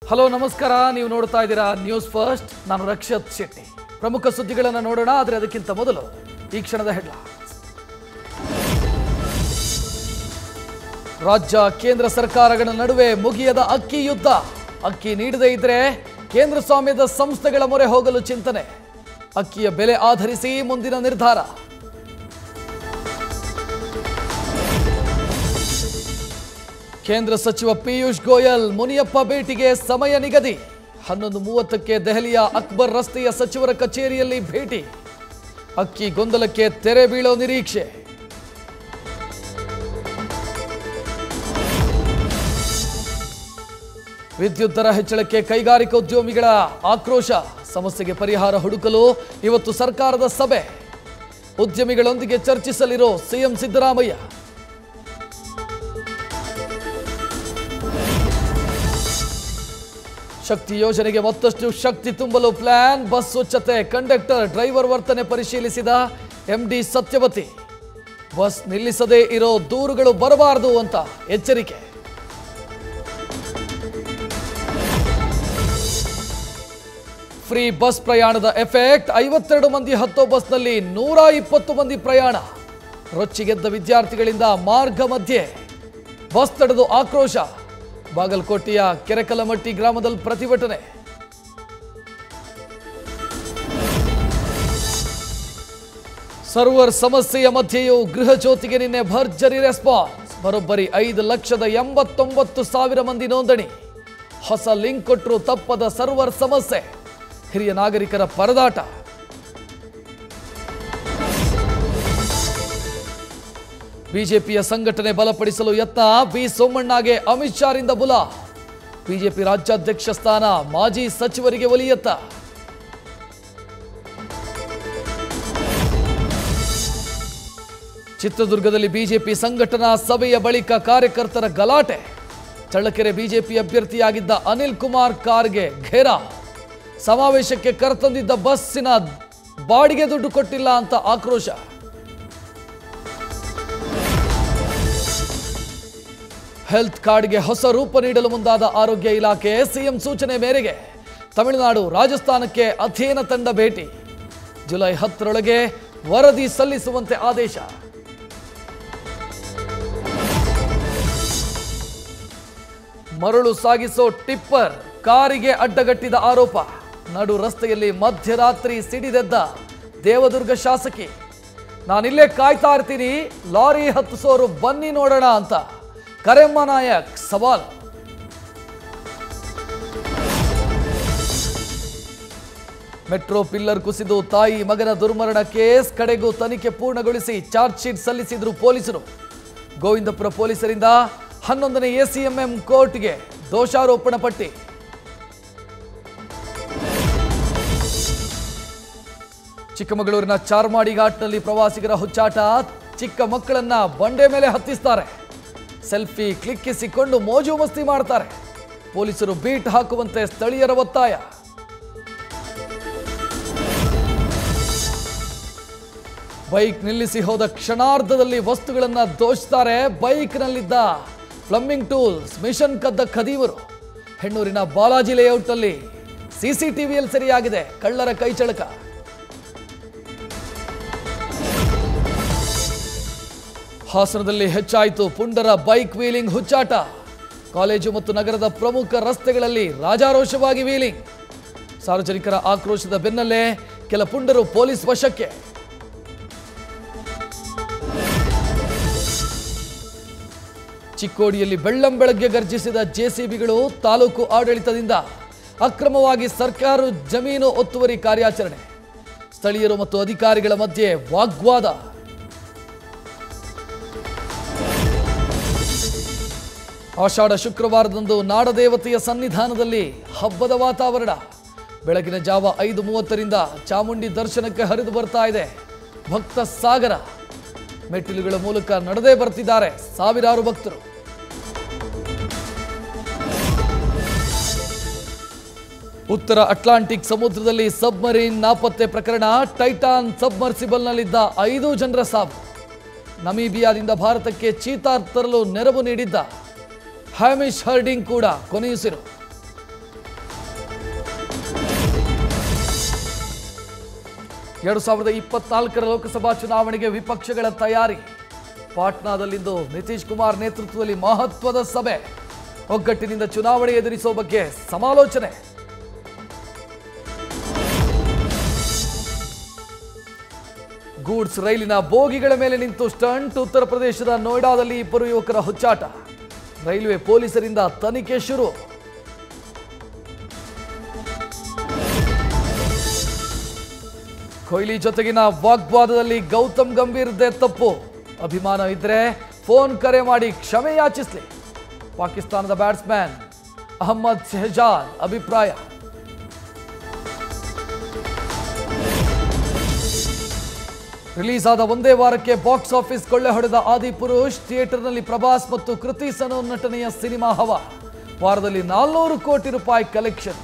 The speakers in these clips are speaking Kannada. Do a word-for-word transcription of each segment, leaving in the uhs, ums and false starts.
ಹಲೋ ನಮಸ್ಕಾರ, ನೀವು ನೋಡ್ತಾ ಇದ್ದೀರಾ ನ್ಯೂಸ್ ಫಸ್ಟ್. ನಾನು ರಕ್ಷತ್ ಶೆಟ್ಟಿ. ಪ್ರಮುಖ ಸುದ್ದಿಗಳನ್ನು ನೋಡೋಣ, ಆದರೆ ಅದಕ್ಕಿಂತ ಮೊದಲು ಈ ಕ್ಷಣದ ಹೆಡ್ಲೈನ್ಸ್. ರಾಜ್ಯ ಕೇಂದ್ರ ಸರ್ಕಾರಗಳ ನಡುವೆ ಮುಗಿಯದ ಅಕ್ಕಿ ಯುದ್ಧ. ಅಕ್ಕಿ ನೀಡದೇ ಇದ್ರೆ ಕೇಂದ್ರ ಸ್ವಾಮ್ಯದ ಸಂಸ್ಥೆಗಳ ಮೊರೆ ಹೋಗಲು ಚಿಂತನೆ. ಅಕ್ಕಿಯ ಬೆಲೆ ಆಧರಿಸಿ ಮುಂದಿನ ನಿರ್ಧಾರ. ಕೇಂದ್ರ ಸಚಿವ ಪಿಯೂಷ್ ಗೋಯಲ್ ಮುನಿಯಪ್ಪ ಭೇಟಿಗೆ ಸಮಯ ನಿಗದಿ. ಹನ್ನೊಂದು ಮೂವತ್ತಕ್ಕೆ ದೆಹಲಿಯ ಅಕ್ಬರ್ ರಸ್ತೆಯ ಸಚಿವರ ಕಚೇರಿಯಲ್ಲಿ ಭೇಟಿ. ಅಕ್ಕಿ ಗೊಂದಲಕ್ಕೆ ತೆರೆ ಬೀಳೋ ನಿರೀಕ್ಷೆ. ವಿದ್ಯುತ್ ದರ ಹೆಚ್ಚಳಕ್ಕೆ ಕೈಗಾರಿಕೋದ್ಯಮಿಗಳ ಆಕ್ರೋಶ. ಸಮಸ್ಯೆಗೆ ಪರಿಹಾರ ಹುಡುಕಲು ಇವತ್ತು ಸರ್ಕಾರದ ಸಭೆ. ಉದ್ಯಮಿಗಳೊಂದಿಗೆ ಚರ್ಚಿಸಲಿರೋ ಸಿಎಂ ಸಿದ್ದರಾಮಯ್ಯ. ಶಕ್ತಿ ಯೋಜನೆಗೆ ಮತ್ತಷ್ಟು ಶಕ್ತಿ ತುಂಬಲು ಪ್ಲಾನ್. ಬಸ್ ಸ್ವಚ್ಛತೆ, ಕಂಡಕ್ಟರ್ ಡ್ರೈವರ್ ವರ್ತನೆ ಪರಿಶೀಲಿಸಿದ ಎಂಡಿ ಸತ್ಯವತಿ. ಬಸ್ ನಿಲ್ಲಿಸದೇ ಇರೋ ದೂರುಗಳು ಬರಬಾರದು ಅಂತ ಎಚ್ಚರಿಕೆ. ಫ್ರೀ ಬಸ್ ಪ್ರಯಾಣದ ಎಫೆಕ್ಟ್. ಐವತ್ತೆರಡು ಮಂದಿ ಹತ್ತೋ ಬಸ್ನಲ್ಲಿ ನೂರ ಇಪ್ಪತ್ತು ಮಂದಿ ಪ್ರಯಾಣ. ರೊಚ್ಚಿಗೆದ್ದ ವಿದ್ಯಾರ್ಥಿಗಳಿಂದ ಮಾರ್ಗ ಮಧ್ಯೆ ಬಸ್ ತಡೆದು ಆಕ್ರೋಶ. ಬಾಗಲಕೋಟೆಯ ಕೆರೆಕಲಮಟ್ಟಿ ಗ್ರಾಮದಲ್ಲಿ ಪ್ರತಿಭಟನೆ. ಸರ್ವರ್ ಸಮಸ್ಯೆಯ ಮಧ್ಯೆಯೂ ಗೃಹ ಜ್ಯೋತಿಗೆ ನಿನ್ನೆ ಭರ್ಜರಿ ರೆಸ್ಪಾನ್ಸ್. ಬರೋಬ್ಬರಿ ಐದು ಲಕ್ಷದ ಎಂಬತ್ತೊಂಬತ್ತು ಸಾವಿರ ಮಂದಿ ನೋಂದಣಿ. ಹೊಸ ಲಿಂಕ್ ಕೊಟ್ಟರು ತಪ್ಪದ ಸರ್ವರ್ ಸಮಸ್ಯೆ. ಹಿರಿಯ ನಾಗರಿಕರ ಪರದಾಟ. ಬಿಜೆಪಿಯ ಸಂಘಟನೆ ಬಲಪಡಿಸಲು ಯತ್ನ. ಬಿ ಸೋಮಣ್ಣಗೆ ಅಮಿತ್ ಶಾರಿಂದ ಬುಲ. ಬಿಜೆಪಿ ರಾಜ್ಯಾಧ್ಯಕ್ಷ ಸ್ಥಾನ ಮಾಜಿ ಸಚಿವರಿಗೆ ಒಲಿಯತ್ತ. ಚಿತ್ರದುರ್ಗದಲ್ಲಿ ಬಿಜೆಪಿ ಸಂಘಟನಾ ಸಭೆಯ ಬಳಿಕ ಕಾರ್ಯಕರ್ತರ ಗಲಾಟೆ. ಚಳ್ಳಕೆರೆ ಬಿಜೆಪಿ ಅಭ್ಯರ್ಥಿಯಾಗಿದ್ದ ಅನಿಲ್ ಕುಮಾರ್ ಕಾರ್ಗೆ ಘೇರಾವ್. ಸಮಾವೇಶಕ್ಕೆ ಕರೆತಂದಿದ್ದ ಬಸ್ಸಿನ ಬಾಡಿಗೆ ದುಡ್ಡು ಕೊಟ್ಟಿಲ್ಲ ಅಂತ ಆಕ್ರೋಶ. ಹೆಲ್ತ್ ಕಾರ್ಡ್ಗೆ ಹೊಸ ರೂಪ ನೀಡಲು ಮುಂದಾದ ಆರೋಗ್ಯ ಇಲಾಖೆ. ಸಿಎಂ ಸೂಚನೆ ಮೇರೆಗೆ ತಮಿಳುನಾಡು, ರಾಜಸ್ಥಾನಕ್ಕೆ ಅಧ್ಯಯನ ತಂಡ ಭೇಟಿ. ಜುಲೈ ಹತ್ತರೊಳಗೆ ವರದಿ ಸಲ್ಲಿಸುವಂತೆ ಆದೇಶ. ಮರಳು ಸಾಗಿಸೋ ಟಿಪ್ಪರ್ ಕಾರಿಗೆ ಅಡ್ಡಗಟ್ಟಿದ ಆರೋಪ. ನಡು ರಸ್ತೆಯಲ್ಲಿ ಮಧ್ಯರಾತ್ರಿ ಸಿಡಿದೆದ್ದ ದೇವದುರ್ಗ ಶಾಸಕಿ. ನಾನಿಲ್ಲೇ ಕಾಯ್ತಾ ಇರ್ತೀನಿ, ಲಾರಿ ಹತ್ತಿಸೋರು ಬನ್ನಿ ನೋಡೋಣ ಅಂತ ಕರೆಮ್ಮ ನಾಯಕ್ ಸವಾಲ್. ಮೆಟ್ರೋ ಪಿಲ್ಲರ್ ಕುಸಿದು ತಾಯಿ ಮಗನ ದುರ್ಮರಣ ಕೇಸ್. ಕಡೆಗೂ ತನಿಖೆ ಪೂರ್ಣಗೊಳಿಸಿ ಚಾರ್ಜ್ ಶೀಟ್ ಸಲ್ಲಿಸಿದ್ರು ಪೊಲೀಸರು. ಗೋವಿಂದಪುರ ಪೊಲೀಸರಿಂದ ಹನ್ನೊಂದನೇ ಎಸಿಎಂಎಂ ಕೋರ್ಟ್ಗೆ ದೋಷಾರೋಪಣಾ ಪಟ್ಟಿ. ಚಿಕ್ಕಮಗಳೂರಿನ ಚಾರ್ಮಾಡಿ ಘಾಟ್ನಲ್ಲಿ ಪ್ರವಾಸಿಗರ ಹುಚ್ಚಾಟ. ಚಿಕ್ಕ ಮಕ್ಕಳನ್ನ ಬಂಡೆ ಮೇಲೆ ಹತ್ತಿಸ್ತಾರೆ. ಸೆಲ್ಫಿ ಕ್ಲಿಕ್ಕಿಸಿಕೊಂಡು ಮೋಜು ಮಸ್ತಿ ಮಾಡ್ತಾರೆ. ಪೊಲೀಸರು ಬೀಟ್ ಹಾಕುವಂತೆ ಸ್ಥಳೀಯರ ಒತ್ತಾಯ. ಬೈಕ್ ನಿಲ್ಲಿಸಿ ಹೋದ ಕ್ಷಣಾರ್ಧದಲ್ಲಿ ವಸ್ತುಗಳನ್ನು ದೋಚ್ತಾರೆ. ಬೈಕ್ನಲ್ಲಿದ್ದ ಪ್ಲಂಬಿಂಗ್ ಟೂಲ್ಸ್ ಮಿಷನ್ ಕದ್ದ ಖದೀವರು. ಹೆಣ್ಣೂರಿನ ಬಾಲಾಜಿ ಲೇಔಟ್ನಲ್ಲಿ ಸಿಸಿಟಿವಿಯಲ್ಲಿ ಸೆರೆಯಾಗಿದೆ ಕಳ್ಳರ ಕೈಚಳಕ. ಹಾಸನದಲ್ಲಿ ಹೆಚ್ಚಾಯಿತು ಪುಂಡರ ಬೈಕ್ ವೀಲಿಂಗ್ ಹುಚ್ಚಾಟ. ಕಾಲೇಜು ಮತ್ತು ನಗರದ ಪ್ರಮುಖ ರಸ್ತೆಗಳಲ್ಲಿ ರಾಜಾರೋಷವಾಗಿ ವೀಲಿಂಗ್. ಸಾರ್ವಜನಿಕರ ಆಕ್ರೋಶದ ಬೆನ್ನಲ್ಲೇ ಕೆಲ ಪುಂಡರು ಪೊಲೀಸ್ ವಶಕ್ಕೆ. ಚಿಕ್ಕೋಡಿಯಲ್ಲಿ ಬೆಳ್ಳಂಬೆಳಗ್ಗೆ ಗರ್ಜಿಸಿದ ಜೆಸಿಬಿಗಳು. ತಾಲೂಕು ಆಡಳಿತದಿಂದ ಅಕ್ರಮವಾಗಿ ಸರ್ಕಾರ ಜಮೀನು ಒತ್ತುವರಿ ಕಾರ್ಯಾಚರಣೆ. ಸ್ಥಳೀಯರು ಮತ್ತು ಅಧಿಕಾರಿಗಳ ಮಧ್ಯೆ ವಾಗ್ವಾದ. ಆಷಾಢ ಶುಕ್ರವಾರದಂದು ನಾಡದೇವತೆಯ ಸನ್ನಿಧಾನದಲ್ಲಿ ಹಬ್ಬದ ವಾತಾವರಣ. ಬೆಳಗಿನ ಜಾವ ಐದು ಮೂವತ್ತರಿಂದ ಚಾಮುಂಡಿ ದರ್ಶನಕ್ಕೆ ಹರಿದು ಬರ್ತಾ ಇದೆ ಭಕ್ತ ಸಾಗರ. ಮೆಟ್ಟಿಲುಗಳ ಮೂಲಕ ನಡೆದೇ ಬರ್ತಿದ್ದಾರೆ ಸಾವಿರಾರು ಭಕ್ತರು. ಉತ್ತರ ಅಟ್ಲಾಂಟಿಕ್ ಸಮುದ್ರದಲ್ಲಿ ಸಬ್ಮರೀನ್ ನಾಪತ್ತೆ ಪ್ರಕರಣ. ಟೈಟಾನ್ ಸಬ್ಮರ್ಸಿಬಲ್ನಲ್ಲಿದ್ದ ಐದು ಜನರ ಸಾವು. ನಮೀಬಿಯಾದಿಂದ ಭಾರತಕ್ಕೆ ಚೀತಾ ತರಲು ನೆರವು ನೀಡಿದ್ದ ಹ್ಯಾಮಿಶ್ ಹರ್ಡಿಂಗ್ ಕೂಡ ಕೊನೆಯುಸಿರು. ಎರಡು ಸಾವಿರದ ಇಪ್ಪತ್ನಾಲ್ಕರ ಲೋಕಸಭಾ ಚುನಾವಣೆಗೆ ವಿಪಕ್ಷಗಳ ತಯಾರಿ. ಪಾಟ್ನಾದಲ್ಲಿಂದು ನಿತೀಶ್ ಕುಮಾರ್ ನೇತೃತ್ವದಲ್ಲಿ ಮಹತ್ವದ ಸಭೆ. ಒಗ್ಗಟ್ಟಿನಿಂದ ಚುನಾವಣೆ ಎದುರಿಸುವ ಬಗ್ಗೆ ಸಮಾಲೋಚನೆ. ಗೂಡ್ಸ್ ರೈಲಿನ ಬೋಗಿಗಳ ಮೇಲೆ ನಿಂತು ಸ್ಟಂಟ್. ಉತ್ತರ ಪ್ರದೇಶದ ನೋಯ್ಡಾದಲ್ಲಿ ಇಬ್ಬರು ಯುವಕರ ಹುಚ್ಚಾಟ. ರೈಲ್ವೆ ಪೊಲೀಸರಿಂದ ತನಿಖೆ ಶುರು. ಕೊಹ್ಲಿ ಜೊತೆಗಿನ ವಾಗ್ವಾದದಲ್ಲಿ ಗೌತಮ್ ಗಂಭೀರ್ದೇ ತಪ್ಪು. ಅಭಿಮಾನ ಇದ್ರೆ ಫೋನ್ ಕರೆ ಮಾಡಿ ಕ್ಷಮೆ ಯಾಚಿಸಲಿ. ಪಾಕಿಸ್ತಾನದ ಬ್ಯಾಟ್ಸ್ಮನ್ ಅಹಮ್ಮದ್ ಶೆಹಜಾದ್ ಅಭಿಪ್ರಾಯ. ರಿಲೀಸ್ ಆದ ಒಂದೇ ವಾರಕ್ಕೆ ಬಾಕ್ಸ್ ಆಫೀಸ್ ಕೊಳ್ಳೆ ಹೊಡೆದ ಆದಿಪುರುಷ್. ಥಿಯೇಟರ್ನಲ್ಲಿ ಪ್ರಭಾಸ್ ಮತ್ತು ಕೃತಿ ಸನೋನ್ ನಟನೆಯ ಸಿನಿಮಾ ಹವಾ. ವಾರದಲ್ಲಿ ನಾಲ್ನೂರು ಕೋಟಿ ರೂಪಾಯಿ ಕಲೆಕ್ಷನ್.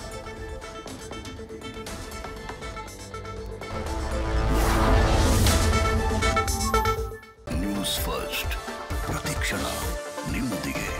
ನ್ಯೂಸ್ ಫಸ್ಟ್ ಪ್ರತಿಕ್ಷಣ ನಿಮ್ಮೊಂದಿಗೆ.